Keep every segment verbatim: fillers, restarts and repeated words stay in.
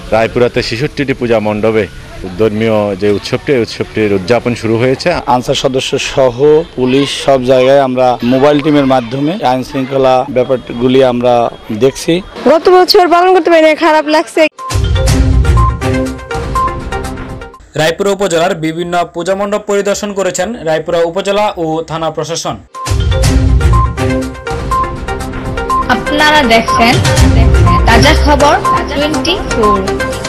রায়পুরাতে ছেষট্টিটি পূজা মণ্ডপে ধর্মীয় যে উৎসবটি উৎসবটির উদযাপন শুরু হয়েছে। আনসার সদস্য সহ পুলিশ সব জায়গায় আমরা মোবাইল টিমের মাধ্যমে আইন শৃঙ্খলা ব্যাপারগুলি আমরা দেখছি। গত বছর পালন করতে পারি না, খারাপ লাগছে। রায়পুরা উপজেলার বিভিন্ন পূজা মণ্ডপ পরিদর্শন করেছেন রায়পুরা উপজেলা ও থানা প্রশাসন। আপনারা দেখছেন তাজা খবর টোয়েন্টি ফোর।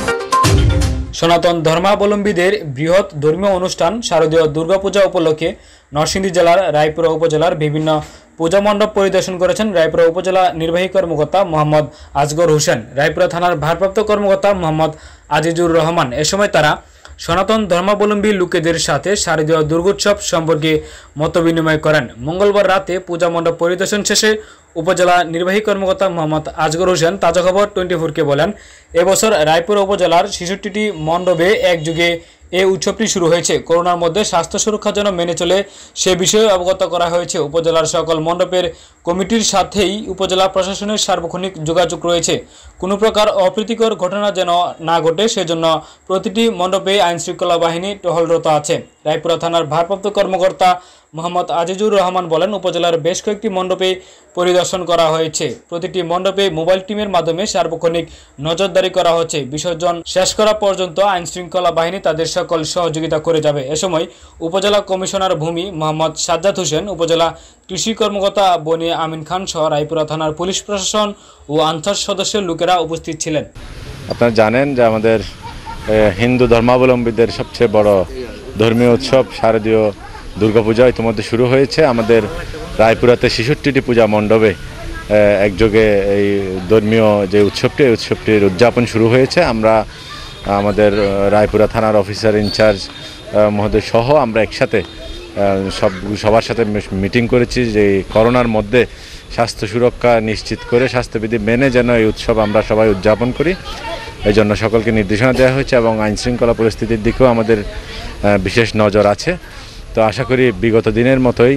সনাতন ধর্মাবলম্বীদের বৃহৎ ধর্মীয় অনুষ্ঠান শারদীয় দুর্গাপূজা উপলক্ষে নরসিংদী জেলার রায়পুরা উপজেলার বিভিন্ন পূজা মণ্ডপ পরিদর্শন করেছেন রায়পুরা উপজেলা নির্বাহী কর্মকর্তা মোহাম্মদ আজগর হোসেন, রায়পুরা থানার ভারপ্রাপ্ত কর্মকর্তা মোহাম্মদ আজিজুর রহমান। এ সময় তারা সনাতন ধর্মাবলম্বী লোকেদের সাথে শারদীয় দুর্গোৎসব সম্পর্কে মতবিনিময় করেন। মঙ্গলবার রাতে পূজা মণ্ডপ পরিদর্শন শেষে উপজেলা নির্বাহী কর্মকর্তা মোহাম্মদ আজগর হোসেন তাজা খবর টোয়েন্টি ফোরকে বলেন, এবছর রায়পুরা উপজেলার ছেষট্টিটি মণ্ডপে একযোগে এই উৎসবটি শুরু হয়েছে। করোনার মধ্যে স্বাস্থ্য সুরক্ষা যেন মেনে চলে সে বিষয়ে অবগত করা হয়েছে। উপজেলার সকল মণ্ডপের কমিটির সাথেই উপজেলা প্রশাসনের সার্বক্ষণিক যোগাযোগ রয়েছে। কোনো প্রকার অপ্রীতিকর ঘটনা যেন না ঘটে সেজন্য প্রতিটি মণ্ডপে আইনশৃঙ্খলা বাহিনী টহলরত আছে। রায়পুরা থানার ভারপ্রাপ্ত কর্মকর্তা মোহাম্মদ আজিজুর রহমান বলেন, উপজেলার বেশ কয়েকটি মণ্ডপে পরিদর্শন করা হয়েছে। প্রতিটি মণ্ডপে মোবাইল টিমের মাধ্যমে সার্বক্ষণিক নজরদারি করা হচ্ছে। বিসর্জন শেষ করা পর্যন্ত আইনশৃঙ্খলা বাহিনী তাদের সকল সহযোগিতা করে যাবে। এ সময় উপজেলা কমিশনার ভূমি মোহাম্মদ সাজ্জাদ হোসেন, উপজেলা কৃষি কর্মকর্তা বনি আমিন খান সহ রায়পুরা থানার পুলিশ প্রশাসন ও আনসার সদস্যের লোকেরা উপস্থিত ছিলেন। আপনারা জানেন যে আমাদের হিন্দু ধর্মাবলম্বীদের সবচেয়ে বড় ধর্মীয় উৎসব শারদীয় দুর্গাপূজা ইতিমধ্যে শুরু হয়েছে। আমাদের রায়পুরাতে ছেষট্টিটি পূজা মণ্ডপে একযোগে এই ধর্মীয় যে উৎসবটি উৎসবটির উদযাপন শুরু হয়েছে। আমরা আমাদের রায়পুরা থানার অফিসার ইনচার্জ মহোদয় সহ আমরা একসাথে সব সবার সাথে মিটিং করেছি যে করোনার মধ্যে স্বাস্থ্য সুরক্ষা নিশ্চিত করে স্বাস্থ্যবিধি মেনে যেন এই উৎসব আমরা সবাই উদযাপন করি। এই জন্য সকলকে নির্দেশনা দেওয়া হয়েছে এবং আইনশৃঙ্খলা পরিস্থিতির দিকেও আমাদের বিশেষ নজর আছে। তো আশা করি বিগত দিনের মতোই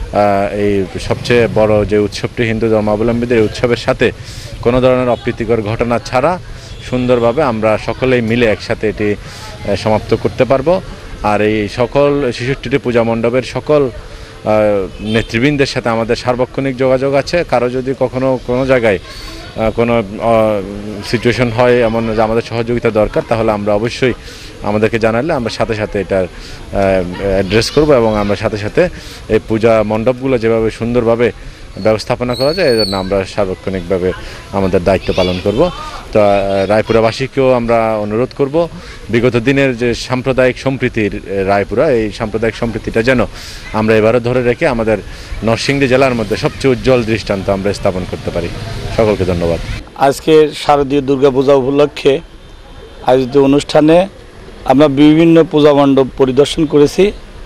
এই সবচেয়ে বড় যে উৎসবটি হিন্দু ধর্মাবলম্বীদের এই উৎসবের সাথে কোনো ধরনের অপ্রীতিকর ঘটনা ছাড়া সুন্দরভাবে আমরা সকলেই মিলে একসাথে এটি সমাপ্ত করতে পারবো। আর এই সকল ছেষট্টিটি পূজা মণ্ডপের সকল নেতৃবৃন্দের সাথে আমাদের সার্বক্ষণিক যোগাযোগ আছে। কারো যদি কখনো কোনো জায়গায় কোনো সিচুয়েশন হয় এমন যে আমাদের সহযোগিতা দরকার, তাহলে আমরা অবশ্যই আমাদেরকে জানালে আমরা সাথে সাথে এটার অ্যাড্রেস করব এবং আমরা সাথে সাথে এই পূজা মণ্ডপগুলো যেভাবে সুন্দরভাবে ব্যবস্থাপনা করা যায় এজন্য আমরা সার্বক্ষণিকভাবে আমাদের দায়িত্ব পালন করব। তো রায়পুরাবাসীকেও আমরা অনুরোধ করব বিগত দিনের যে সাম্প্রদায়িক সম্প্রীতির রায়পুরা, এই সাম্প্রদায়িক সম্প্রীতিটা যেন আমরা এবারও ধরে রেখে আমাদের নরসিংদী জেলার মধ্যে সবচেয়ে উজ্জ্বল দৃষ্টান্ত আমরা স্থাপন করতে পারি। সকলকে ধন্যবাদ। আজকে শারদীয় দুর্গাপূজা উপলক্ষে আয়োজিত অনুষ্ঠানে আমরা বিভিন্ন পূজা মণ্ডপ পরিদর্শন করেছি।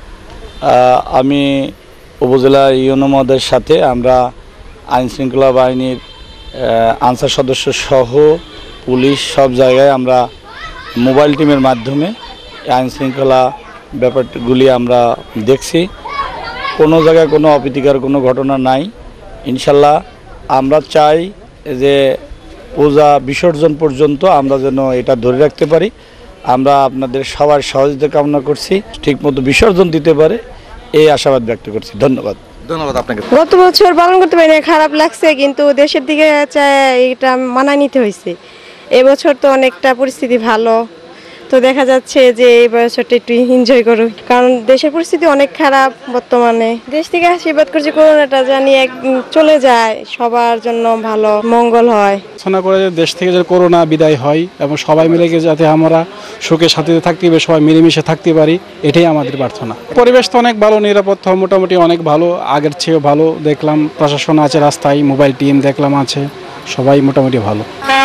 আমি উপজেলা ইউনো মহোদয়ের সাথে আমরা আইনশৃঙ্খলা বাহিনীর আনসার সদস্য সহ পুলিশ সব জায়গায় আমরা মোবাইল টিমের মাধ্যমে আইনশৃঙ্খলা ব্যাপারগুলি আমরা দেখছি। কোনো জায়গায় কোনো অপ্রীতিকর কোনো ঘটনা নাই। ইনশাল্লাহ আমরা চাই যে পূজা বিসর্জন পর্যন্ত আমরা যেন এটা ধরে রাখতে পারি। আমরা আপনাদের সবার সহযোগিতা কামনা করছি, ঠিকমতো বিসর্জন দিতে পারে এই আশাবাদ ব্যক্ত করছি। ধন্যবাদ। ধন্যবাদ আপনাকে। গত বছর পালন করতে পারি না, খারাপ লাগছে, কিন্তু দেশের দিকে এটা মানায় নিতে হয়েছে। এবছর তো অনেকটা পরিস্থিতি ভালো, তো দেখা যাচ্ছে যে এই বছরটা একটু এনজয় করো, কারণ দেশের পরিস্থিতি অনেক খারাপ বর্তমানে। দেশ থেকে আশীর্বাদ করছি করোনাটা জানি এক চলে যায়, সবার জন্য ভালো মঙ্গল হয়। প্রার্থনা করে দেশ থেকে যে করোনা বিদায় হয় এবং সবাই মিলে যাতে আমরা সুখে শান্তিতে থাকতে পারি, সবাই মিলেমিশে থাকতে পারি, এটাই আমাদের প্রার্থনা। পরিবেশ তো অনেক ভালো, নিরাপত্তা মোটামুটি অনেক ভালো, আগের চেয়েও ভালো দেখলাম। প্রশাসন আছে রাস্তায়, মোবাইল টিম দেখলাম আছে, সবাই মোটামুটি ভালো।